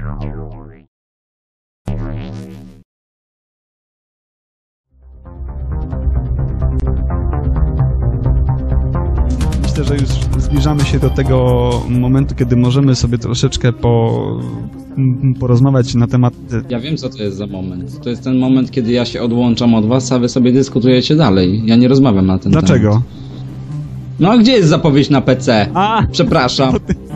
Myślę, że już zbliżamy się do tego momentu, kiedy możemy sobie troszeczkę porozmawiać na temat... Ja wiem, co to jest za moment. To jest ten moment, kiedy ja się odłączam od was, a wy sobie dyskutujecie dalej. Ja nie rozmawiam na ten temat. Dlaczego? No a gdzie jest zapowiedź na PC? Przepraszam.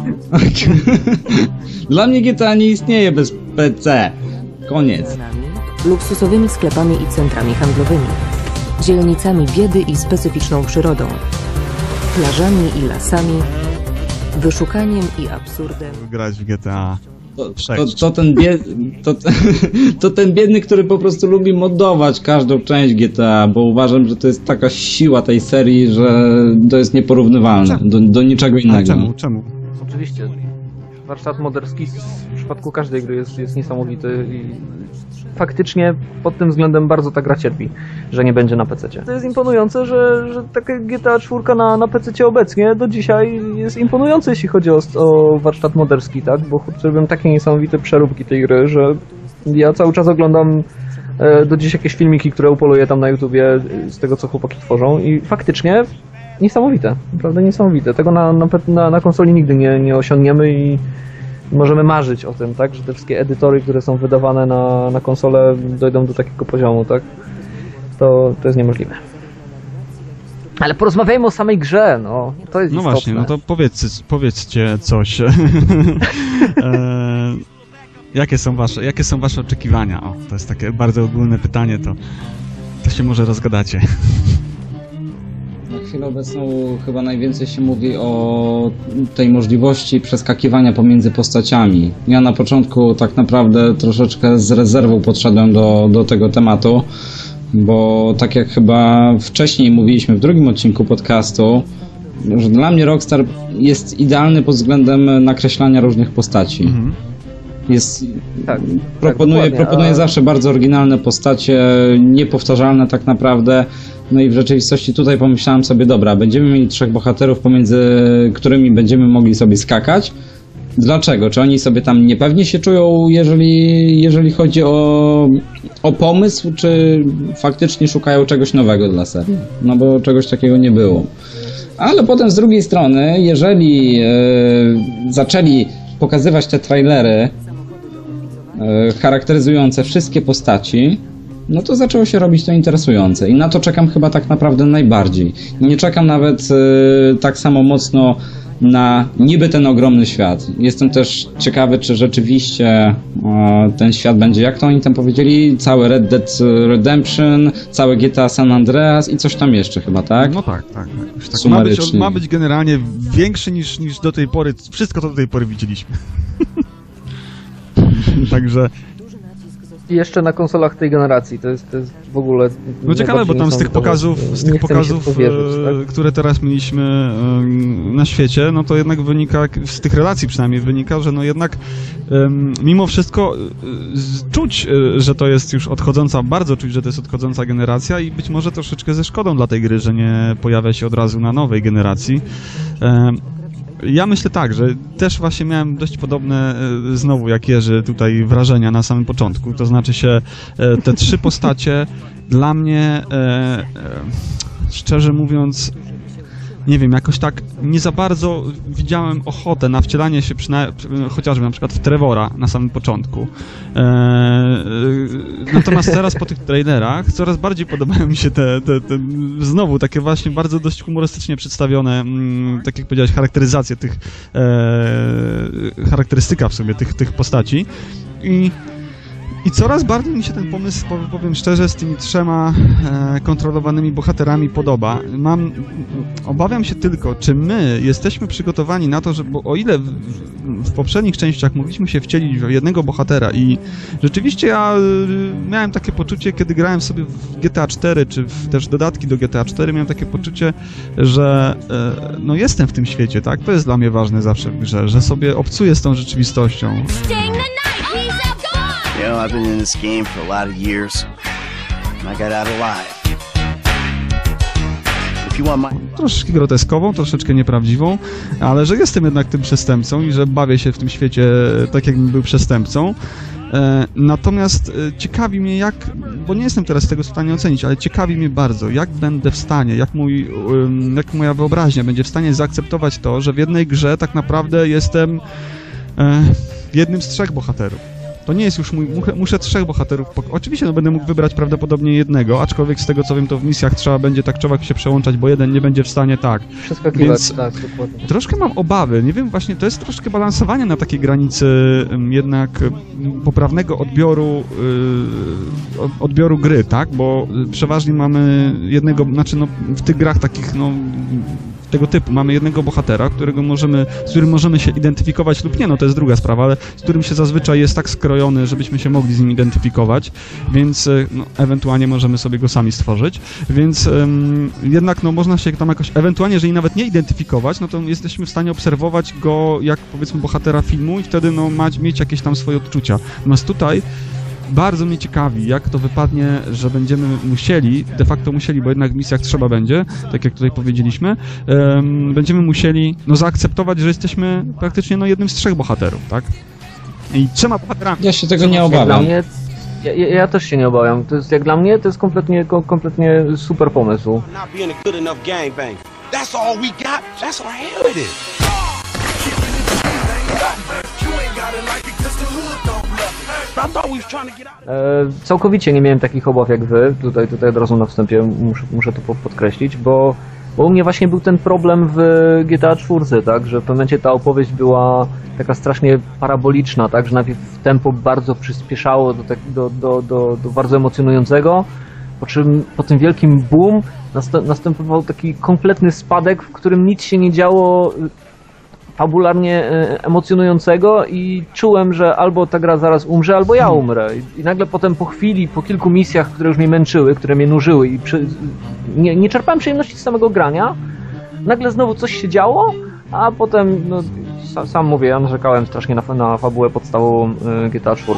Dla mnie GTA nie istnieje bez PC. Koniec. Luksusowymi sklepami i centrami handlowymi, dzielnicami biedy i specyficzną przyrodą, plażami i lasami, wyszukaniem i absurdem. Grać w GTA. To ten biedny, który po prostu lubi moddować każdą część GTA, bo uważam, że to jest taka siła tej serii, że to jest nieporównywalne do niczego innego. Czemu? Oczywiście. Warsztat moderski w przypadku każdej gry jest niesamowity i faktycznie pod tym względem bardzo ta gra cierpi, że nie będzie na PC-cie. To jest imponujące, że takie GTA 4 na PC-cie obecnie do dzisiaj jest imponujące, jeśli chodzi o warsztat moderski, tak? Bo robią takie niesamowite przeróbki tej gry, że ja cały czas oglądam do dziś jakieś filmiki, które upoluję tam na YouTubie z tego, co chłopaki tworzą i faktycznie niesamowite, naprawdę niesamowite. Tego na konsoli nigdy nie osiągniemy i możemy marzyć o tym, tak, że te wszystkie edytory, które są wydawane na konsolę, dojdą do takiego poziomu, tak? To jest niemożliwe. Ale porozmawiajmy o samej grze, no. To jest istotne. Właśnie, no to powiedzcie coś. Jakie są wasze oczekiwania? O, to jest takie bardzo ogólne pytanie, to się może rozgadacie. Na chwilę obecną chyba najwięcej się mówi o tej możliwości przeskakiwania pomiędzy postaciami. Ja na początku tak naprawdę troszeczkę z rezerwą podszedłem do tego tematu, bo tak jak chyba wcześniej mówiliśmy w drugim odcinku podcastu, że dla mnie Rockstar jest idealny pod względem nakreślania różnych postaci. Proponuje zawsze bardzo oryginalne postacie, niepowtarzalne tak naprawdę. No i w rzeczywistości tutaj pomyślałem sobie, dobra, będziemy mieli 3 bohaterów, pomiędzy którymi będziemy mogli sobie skakać. Dlaczego? Czy oni sobie tam niepewnie się czują, jeżeli chodzi o pomysł, czy faktycznie szukają czegoś nowego dla serii? No bo czegoś takiego nie było. Ale potem z drugiej strony, jeżeli zaczęli pokazywać te trailery charakteryzujące wszystkie postaci, no to zaczęło się robić to interesujące i na to czekam chyba tak naprawdę najbardziej. Nie czekam nawet tak samo mocno na niby ten ogromny świat. Jestem też ciekawy, czy rzeczywiście ten świat będzie, jak to oni tam powiedzieli, cały Red Dead Redemption, całe GTA San Andreas i coś tam jeszcze chyba, tak? No tak. Ma być generalnie większy niż do tej pory, wszystko to do tej pory widzieliśmy. Także... I jeszcze na konsolach tej generacji, to jest w ogóle... No ciekawe, bo tam z tych pokazów, które teraz mieliśmy na świecie, no to jednak wynika, z tych relacji przynajmniej wynika, że no jednak mimo wszystko czuć, że to jest już bardzo czuć, że to jest odchodząca generacja i być może troszeczkę ze szkodą dla tej gry, że nie pojawia się od razu na nowej generacji. Ja myślę tak, że też właśnie miałem dość podobne, znowu jak Jerzy, tutaj wrażenia na samym początku. To znaczy się, te 3 postacie dla mnie, szczerze mówiąc, nie wiem, jakoś tak nie za bardzo widziałem ochotę na wcielanie się chociażby na przykład w Trevora na samym początku. Natomiast teraz po tych trailerach coraz bardziej podobają mi się te znowu takie właśnie bardzo dość humorystycznie przedstawione, tak jak powiedziałeś, charakteryzacje charakterystyka w sobie tych postaci. I coraz bardziej mi się ten pomysł, powiem szczerze, z tymi 3 kontrolowanymi bohaterami podoba. Obawiam się tylko, czy my jesteśmy przygotowani na to, że bo o ile w poprzednich częściach mogliśmy się wcielić w jednego bohatera i rzeczywiście ja miałem takie poczucie, kiedy grałem sobie w GTA 4, czy też dodatki do GTA 4, miałem takie poczucie, że no jestem w tym świecie, tak? To jest dla mnie ważne zawsze w grze, że sobie obcuję z tą rzeczywistością. You know, I've been in this game for a lot of years, and I got out alive. If troszeczkę groteskową, troszeczkę nieprawdziwą, ale że jestem jednak tym przestępcą i że bawię się w tym świecie tak, jakbym był przestępcą. Natomiast ciekawi mnie bo nie jestem teraz tego w stanie ocenić, ale ciekawi mnie bardzo, jak będę w stanie, jak moja wyobraźnia będzie w stanie zaakceptować to, że w jednej grze tak naprawdę jestem jednym z 3 bohaterów. To nie jest już muszę 3 bohaterów. Oczywiście no, będę mógł wybrać prawdopodobnie jednego, aczkolwiek z tego co wiem, to w misjach trzeba będzie tak człowiek się przełączać, bo jeden nie będzie w stanie tak. Przeskakiwać, więc tak, dokładnie. Troszkę mam obawy, nie wiem, właśnie to jest troszkę balansowanie na takiej granicy jednak poprawnego odbioru gry, tak? Bo przeważnie mamy jednego, znaczy no w tych grach takich no tego typu mamy jednego bohatera, z którym możemy się identyfikować lub nie, no to jest druga sprawa, ale z którym się zazwyczaj jest tak skrojony, żebyśmy się mogli z nim identyfikować, więc no, ewentualnie możemy sobie go sami stworzyć, więc jednak no można się tam jakoś, ewentualnie jeżeli nawet nie identyfikować, no to jesteśmy w stanie obserwować go jak powiedzmy bohatera filmu i wtedy no mieć jakieś tam swoje odczucia. Natomiast tutaj bardzo mnie ciekawi, jak to wypadnie, że będziemy de facto musieli, bo jednak w misjach trzeba będzie, tak jak tutaj powiedzieliśmy, będziemy musieli no, zaakceptować, że jesteśmy praktycznie no, jednym z 3 bohaterów, tak? I 3 bohaterami. Ja się tego nie obawiam. Dla mnie, ja też się nie obawiam. To jest, jak dla mnie to jest kompletnie super pomysł. Całkowicie nie miałem takich obaw jak wy, tutaj od razu na wstępie muszę to podkreślić, bo u mnie właśnie był ten problem w GTA 4, tak, że w pewnym momencie ta opowieść była taka strasznie paraboliczna, tak, że najpierw tempo bardzo przyspieszało do bardzo emocjonującego, po czym po tym wielkim boom następował taki kompletny spadek, w którym nic się nie działo fabularnie emocjonującego i czułem, że albo ta gra zaraz umrze, albo ja umrę. I nagle potem po chwili, po kilku misjach, które już mnie męczyły, które mnie nużyły i nie czerpałem przyjemności z samego grania, nagle znowu coś się działo, a potem, no, sam mówię, ja narzekałem strasznie na fabułę podstawową GTA 4.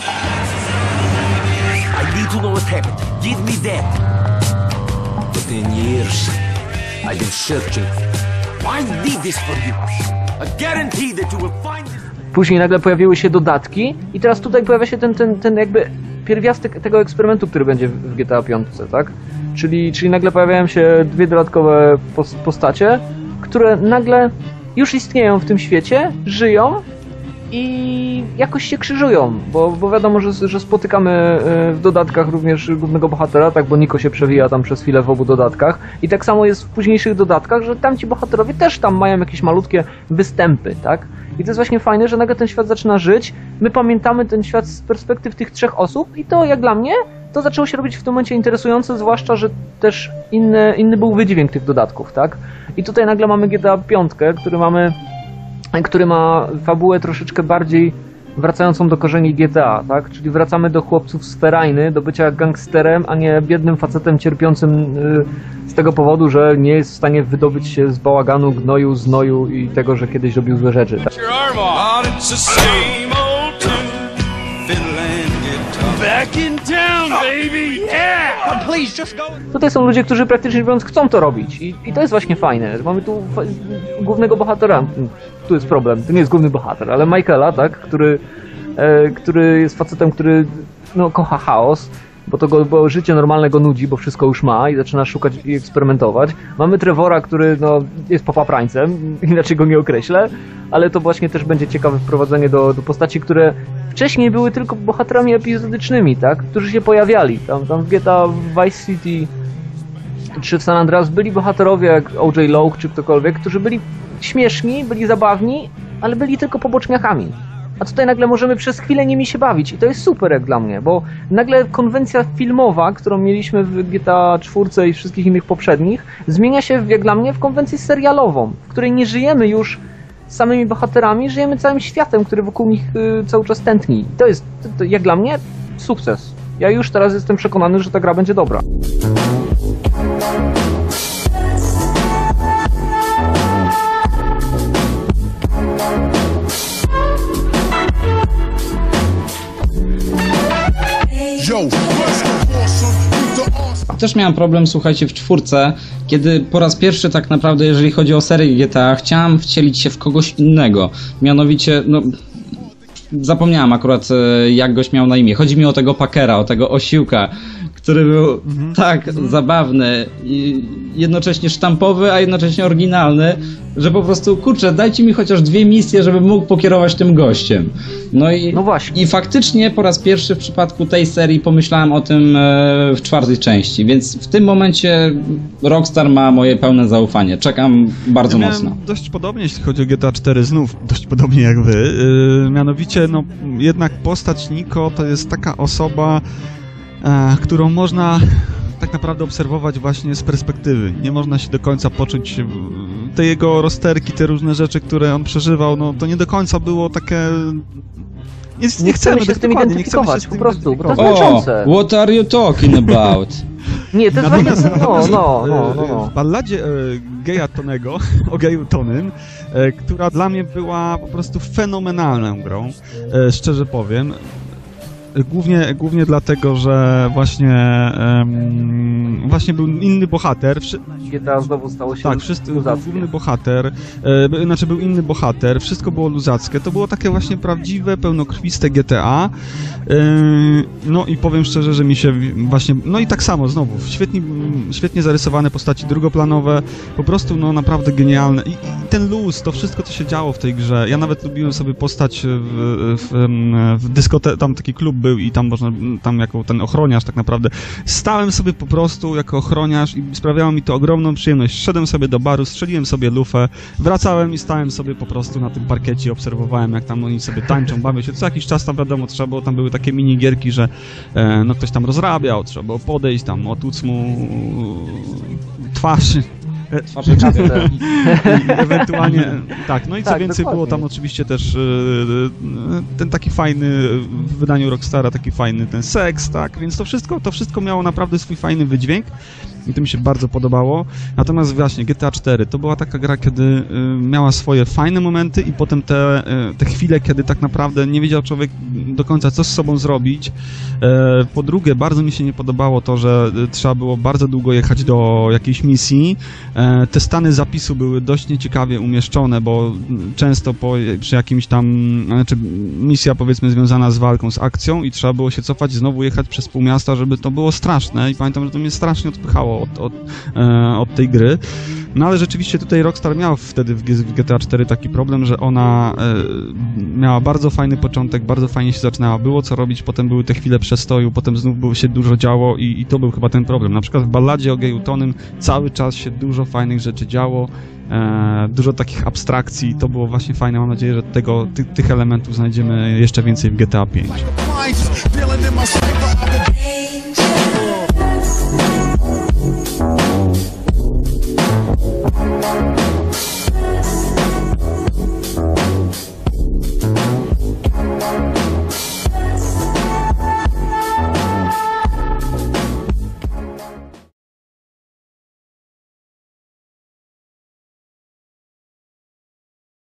I need to know what happened. Give me that. For 10 years, I've been searching. I did this for you. I guarantee that you will find it. Później nagle pojawiły się dodatki i teraz tutaj pojawia się ten jakby pierwiastek tego eksperymentu, który będzie w GTA 5, tak? Czyli nagle pojawiają się 2 dodatkowe postacie, które nagle już istnieją w tym świecie, żyją i jakoś się krzyżują, bo wiadomo, że spotykamy w dodatkach również głównego bohatera, tak, bo Niko się przewija tam przez chwilę w obu dodatkach i tak samo jest w późniejszych dodatkach, że tamci bohaterowie też tam mają jakieś malutkie występy, tak? I to jest właśnie fajne, że nagle ten świat zaczyna żyć, my pamiętamy ten świat z perspektyw tych 3 osób i to jak dla mnie to zaczęło się robić w tym momencie interesujące, zwłaszcza, że też inny był wydźwięk tych dodatków, tak? I tutaj nagle mamy GTA 5, który ma fabułę troszeczkę bardziej wracającą do korzeni GTA, tak? Czyli wracamy do chłopców z ferajny, do bycia gangsterem, a nie biednym facetem cierpiącym z tego powodu, że nie jest w stanie wydobyć się z bałaganu, gnoju, znoju i tego, że kiedyś robił złe rzeczy. Tak? Tutaj są ludzie, którzy praktycznie mówiąc chcą to robić i to jest właśnie fajne. Mamy tu głównego bohatera, tu jest problem, to nie jest główny bohater, ale Michaela, tak, który jest facetem, który no, kocha chaos, bo życie normalne go nudzi, bo wszystko już ma i zaczyna szukać i eksperymentować. Mamy Trevora, który no, jest popaprańcem, inaczej go nie określę, ale to właśnie też będzie ciekawe wprowadzenie do postaci, które wcześniej były tylko bohaterami epizodycznymi, tak, którzy się pojawiali. Tam w GTA Vice City czy w San Andreas byli bohaterowie jak O.J. Lowe czy ktokolwiek, którzy byli śmieszni, byli zabawni, ale byli tylko poboczniakami. A tutaj nagle możemy przez chwilę nimi się bawić i to jest super jak dla mnie, bo nagle konwencja filmowa, którą mieliśmy w GTA 4 i wszystkich innych poprzednich, zmienia się jak dla mnie w konwencję serialową, w której nie żyjemy już samymi bohaterami, żyjemy całym światem, który wokół nich cały czas tętni. I to jest jak dla mnie sukces. Ja już teraz jestem przekonany, że ta gra będzie dobra. Yo, first of all, son, who's the awesome? Też miałem problem, słuchajcie, w 4, kiedy po raz pierwszy tak naprawdę, jeżeli chodzi o serię GTA, chciałem wcielić się w kogoś innego. Mianowicie, no... Zapomniałem akurat, jak goś miał na imię. Chodzi mi o tego Packera, o tego osiłka, który był tak zabawny i jednocześnie sztampowy, a jednocześnie oryginalny, że po prostu, kurczę, dajcie mi chociaż 2 misje, żebym mógł pokierować tym gościem. No właśnie. I faktycznie po raz pierwszy w przypadku tej serii pomyślałem o tym w 4. części, więc w tym momencie Rockstar ma moje pełne zaufanie. Czekam bardzo mocno. Dość podobnie, jeśli chodzi o GTA 4, znów dość podobnie jak wy. Mianowicie, no jednak postać Niko to jest taka osoba, którą można tak naprawdę obserwować właśnie z perspektywy. Nie można się do końca poczuć te jego rozterki, te różne rzeczy, które on przeżywał, no to nie do końca było takie... Nie chcemy się z tym identyfikować, po prostu, bo to jest męczące. What are you talking about? Nie, to jest Natomiast no. w balladzie Geja Tonego, o Geju Tonym, która dla mnie była po prostu fenomenalną grą, szczerze powiem. Głównie dlatego, że właśnie był inny bohater. GTA znowu stało się był główny bohater, był inny bohater, wszystko było luzackie. To było takie właśnie prawdziwe, pełnokrwiste GTA. No i powiem szczerze, że mi się właśnie... No i tak samo, znowu, świetnie zarysowane postaci drugoplanowe, po prostu no naprawdę genialne. I ten luz, to wszystko, co się działo w tej grze. Ja nawet lubiłem sobie postać w dyskotece, tam taki klub był i tam jako ten ochroniarz tak naprawdę. Stałem sobie po prostu jako ochroniarz i sprawiało mi to ogromną przyjemność. Szedłem sobie do baru, strzeliłem sobie lufę, wracałem i stałem sobie po prostu na tym parkiecie, obserwowałem, jak tam oni sobie tańczą, bawią się. Co jakiś czas tam wiadomo, trzeba było, tam były takie minigierki, że no ktoś tam rozrabiał, trzeba było podejść, tam otłuc mu twarz. I ewentualnie tak, no i co tak, więcej dokładnie. było tam oczywiście też ten taki fajny w wydaniu Rockstara, taki fajny ten seks, tak, więc to wszystko miało naprawdę swój fajny wydźwięk i to mi się bardzo podobało. Natomiast właśnie GTA 4 to była taka gra, kiedy miała swoje fajne momenty i potem te chwile, kiedy tak naprawdę nie wiedział człowiek do końca, co z sobą zrobić. Po drugie, bardzo mi się nie podobało to, że trzeba było bardzo długo jechać do jakiejś misji. Te stany zapisu były dość nieciekawie umieszczone, bo często przy jakimś tam, znaczy misja powiedzmy związana z walką, z akcją i trzeba było się cofać, znowu jechać przez pół miasta, żeby to było straszne i pamiętam, że to mnie strasznie odpychało od tej gry. No ale rzeczywiście tutaj Rockstar miał wtedy w GTA 4 taki problem, że ona miała bardzo fajny początek, bardzo fajnie się zaczynała, było co robić, potem były te chwile przestoju, potem znów się dużo działo i to był chyba ten problem. Na przykład w balladzie o Geju Tonym cały czas się dużo fajnych rzeczy działo, dużo takich abstrakcji, to było właśnie fajne. Mam nadzieję, że tych elementów znajdziemy jeszcze więcej w GTA 5.